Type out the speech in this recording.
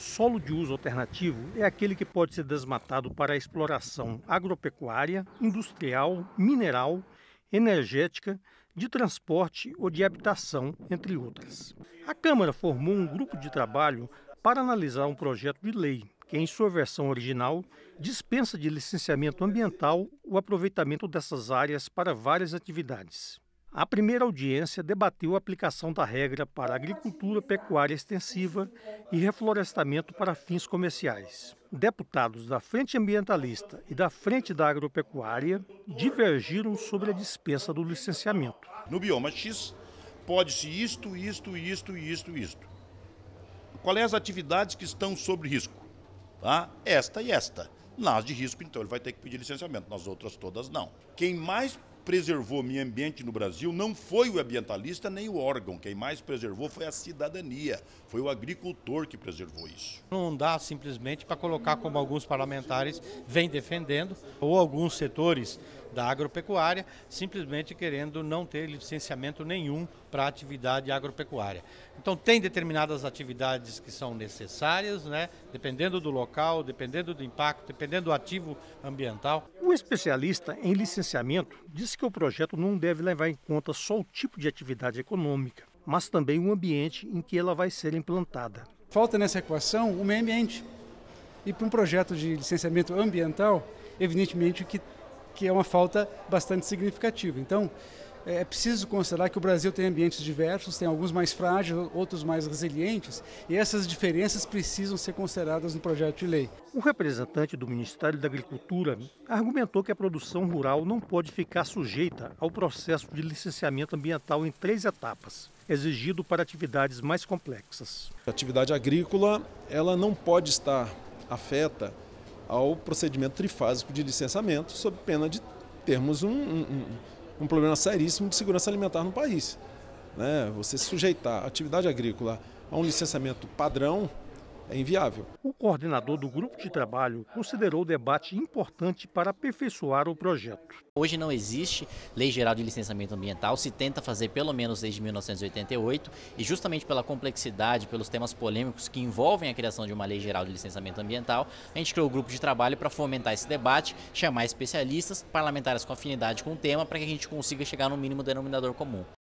Solo de uso alternativo é aquele que pode ser desmatado para a exploração agropecuária, industrial, mineral, energética, de transporte ou de habitação, entre outras. A Câmara formou um grupo de trabalho para analisar um projeto de lei que, em sua versão original, dispensa de licenciamento ambiental o aproveitamento dessas áreas para várias atividades. A primeira audiência debateu a aplicação da regra para agricultura pecuária extensiva e reflorestamento para fins comerciais. Deputados da Frente Ambientalista e da Frente da Agropecuária divergiram sobre a dispensa do licenciamento. No bioma X, pode-se isto. Quais as atividades que estão sob risco? Tá? Esta e esta. Nas de risco, então, ele vai ter que pedir licenciamento, nas outras todas não. Quem mais preservou o meio ambiente no Brasil não foi o ambientalista nem o órgão. Quem mais preservou foi a cidadania, foi o agricultor que preservou isso. Não dá simplesmente para colocar como alguns parlamentares vêm defendendo, ou alguns setores da agropecuária, simplesmente querendo não ter licenciamento nenhum para a atividade agropecuária. Então tem determinadas atividades que são necessárias, né? Dependendo do local, dependendo do impacto, dependendo do ativo ambiental. O especialista em licenciamento disse que o projeto não deve levar em conta só o tipo de atividade econômica, mas também o ambiente em que ela vai ser implantada. Falta nessa equação o meio ambiente. E para um projeto de licenciamento ambiental, evidentemente que é uma falta bastante significativa. Então, é preciso considerar que o Brasil tem ambientes diversos, tem alguns mais frágeis, outros mais resilientes, e essas diferenças precisam ser consideradas no projeto de lei. O representante do Ministério da Agricultura argumentou que a produção rural não pode ficar sujeita ao processo de licenciamento ambiental em 3 etapas, exigido para atividades mais complexas. A atividade agrícola ela não pode estar afeta ao procedimento trifásico de licenciamento, sob pena de termos um problema seríssimo de segurança alimentar no país. Você sujeitar a atividade agrícola a um licenciamento padrão é inviável. O coordenador do grupo de trabalho considerou o debate importante para aperfeiçoar o projeto. Hoje não existe lei geral de licenciamento ambiental, se tenta fazer pelo menos desde 1988 e justamente pela complexidade, pelos temas polêmicos que envolvem a criação de uma lei geral de licenciamento ambiental, a gente criou o grupo de trabalho para fomentar esse debate, chamar especialistas, parlamentares com afinidade com o tema, para que a gente consiga chegar no mínimo denominador comum.